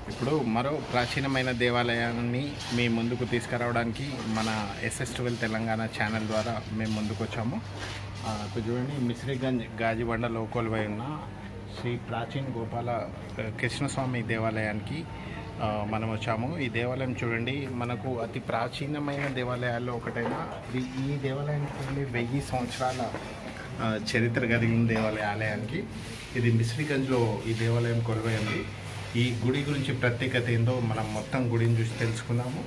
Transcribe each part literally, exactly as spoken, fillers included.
ఇప్పుడు మరో ప్రాచీనమైన దేవాలయాన్ని మీ ముందుకు తీసుకురావడానికి మన ఎస్ఎస్ ట్వెల్వ్ తెలంగాణ ఛానల్ ద్వారా మేము ముందుకు వచ్చాము. ఇప్పుడు చూడండి, మిశ్రీగంజ్ గాజిబండలో కొలువై ఉన్న శ్రీ ప్రాచీన గోపాల కృష్ణస్వామి దేవాలయానికి మనం వచ్చాము. ఈ దేవాలయం చూడండి, మనకు అతి ప్రాచీనమైన దేవాలయాల్లో ఒకటైన ఈ దేవాలయానికి వెయ్యి సంవత్సరాల చరిత్ర కలిగిన దేవాలయ ఆలయానికి ఇది మిశ్రీగంజ్లో ఈ దేవాలయం కొలువై ఉంది. ఈ గుడి గురించి ప్రత్యేకత ఏందో మనం మొత్తం గుడిని చూసి తెలుసుకుందాము.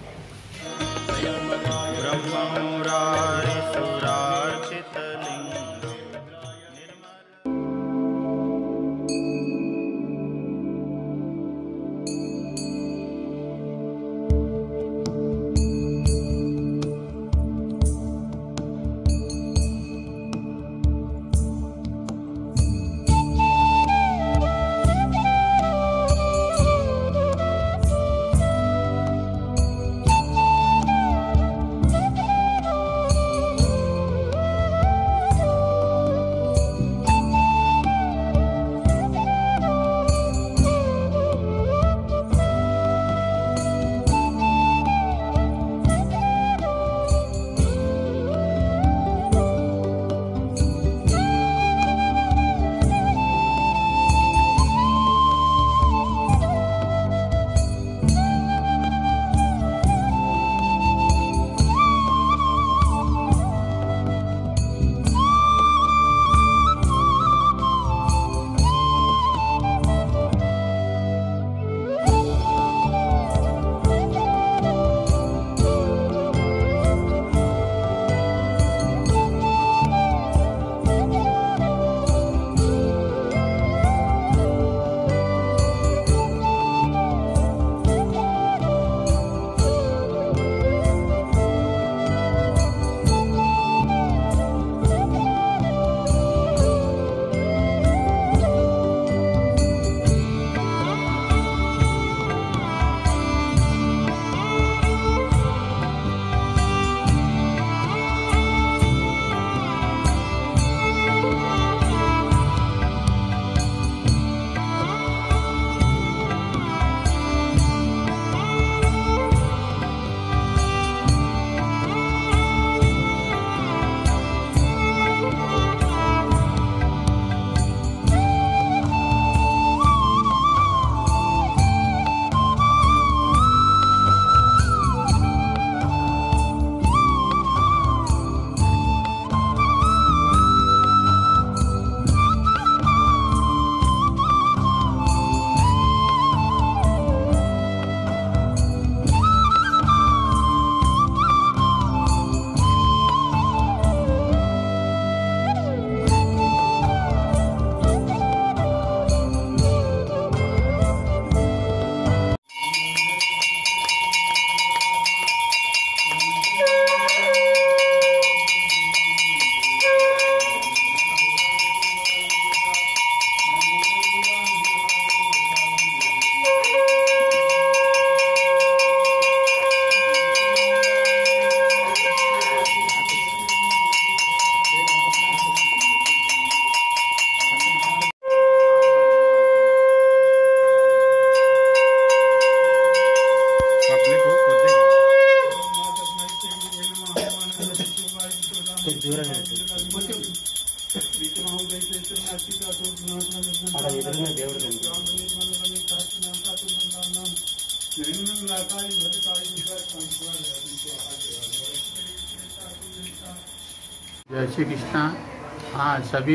जय श्री कृष्णा। हाँ, सभी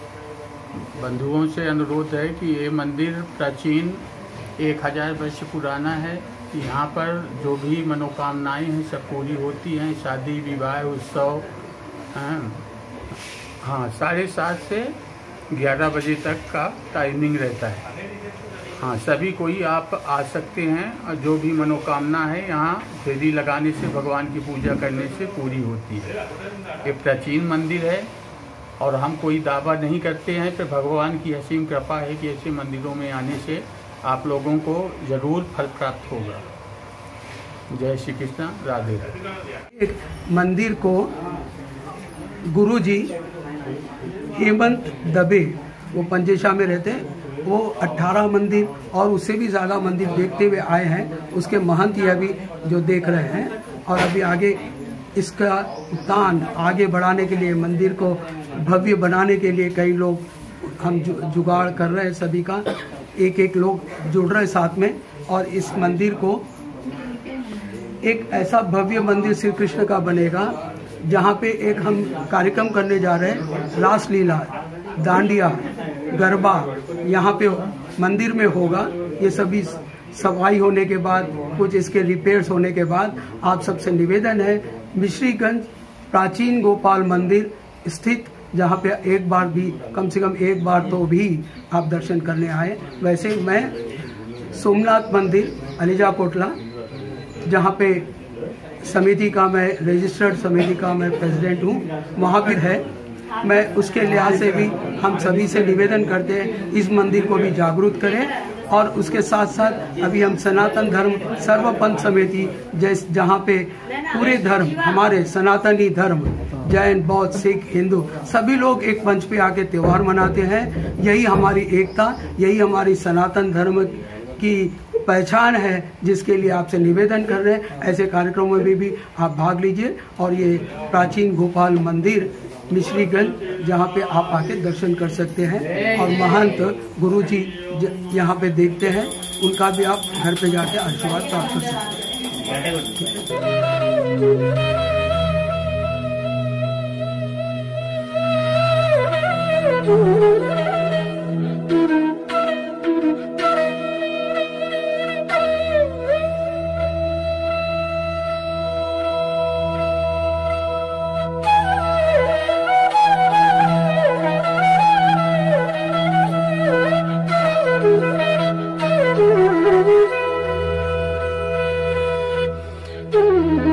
बंधुओं से अनुरोध है कि ये मंदिर प्राचीन एक हज़ार वर्ष पुराना है। यहाँ पर जो भी मनोकामनाएं हैं सब पूरी होती हैं। शादी विवाह उत्सव हाँ साढ़े सात से ग्यारह बजे तक का टाइमिंग रहता है। हाँ, सभी कोई आप आ सकते हैं और जो भी मनोकामना है यहाँ फेरी लगाने से, भगवान की पूजा करने से पूरी होती है। ये प्राचीन मंदिर है और हम कोई दावा नहीं करते हैं, पर भगवान की असीम कृपा है कि ऐसे मंदिरों में आने से आप लोगों को ज़रूर फल प्राप्त होगा। जय श्री कृष्ण, राधे राधे। एक मंदिर को गुरुजी हेमंत दबे, वो पंजेशा में रहते हैं, वो अट्ठारह मंदिर और उससे भी ज़्यादा मंदिर देखते हुए आए हैं। उसके महंत ये अभी जो देख रहे हैं, और अभी आगे इसका दान आगे बढ़ाने के लिए, मंदिर को भव्य बनाने के लिए कई लोग हम जु, जुगाड़ कर रहे हैं। सभी का एक एक लोग जुड़ रहे हैं साथ में, और इस मंदिर को एक ऐसा भव्य मंदिर श्री कृष्ण का बनेगा जहाँ पे एक हम कार्यक्रम करने जा रहे हैं। रासलीला, डांडिया, गरबा यहाँ पे मंदिर में होगा। ये सभी सफाई होने के बाद, कुछ इसके रिपेयर्स होने के बाद, आप सबसे निवेदन है मिश्रीगंज प्राचीन गोपाल मंदिर स्थित, जहाँ पे एक बार भी, कम से कम एक बार तो भी आप दर्शन करने आए। वैसे मैं सोमनाथ मंदिर अलीजा कोटला, जहाँ पे समिति का मैं रजिस्टर्ड समिति का मैं प्रेसिडेंट हूँ, वहाँ भी है। मैं उसके लिहाज से भी हम सभी से निवेदन करते हैं इस मंदिर को भी जागरूक करें। और उसके साथ साथ अभी हम सनातन धर्म सर्वपंथ समिति, जैस जहाँ पे पूरे धर्म, हमारे सनातनी धर्म, जैन, बौद्ध, सिख, हिंदू, सभी लोग एक मंच पे आके त्यौहार मनाते हैं। यही हमारी एकता, यही हमारी सनातन धर्म की पहचान है, जिसके लिए आपसे निवेदन कर रहे हैं ऐसे कार्यक्रमों में भी, भी आप भाग लीजिए। और ये प्राचीन गोपाल मंदिर मिश्रीगंज, जहाँ पे आप आके दर्शन कर सकते हैं, और महंत गुरु जी यहाँ पे देखते हैं, उनका भी आप घर पे जाके आशीर्वाद प्राप्त कर सकते हैं। Mm-hmm.